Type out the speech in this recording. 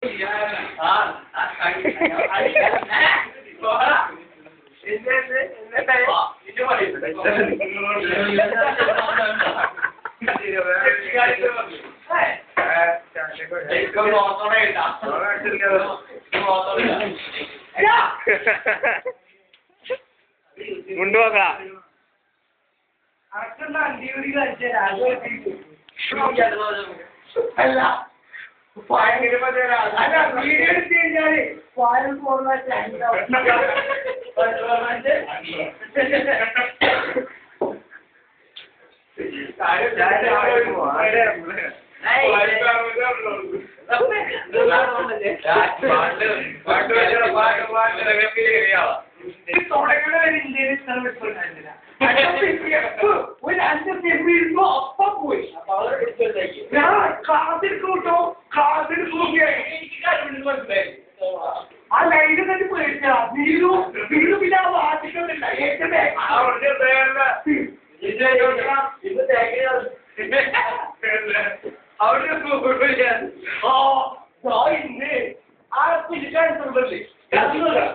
മുണ്ടുപോക്കളാ അല്ല അല്ല വീഡിയോ എടുത്ത് കഴിഞ്ഞാല് ഫയൽ ഫോർമാറ്റ് തുടങ്ങണ ഇന്ത്യയിൽ ഒരു 5 സ്റ്റെപ്പ് ഇരുന്നോ അപ്പം പോയി ഞാൻ കാത്തിരിക്കൂട്ടോ ആ ലൈന് തന്നെ പോയിട്ടാ നീരു പിന്നെ ആ വാദിക്കുന്നുണ്ട് അവിടെ ഇന്ന് ആ പുലിക്കാരൻ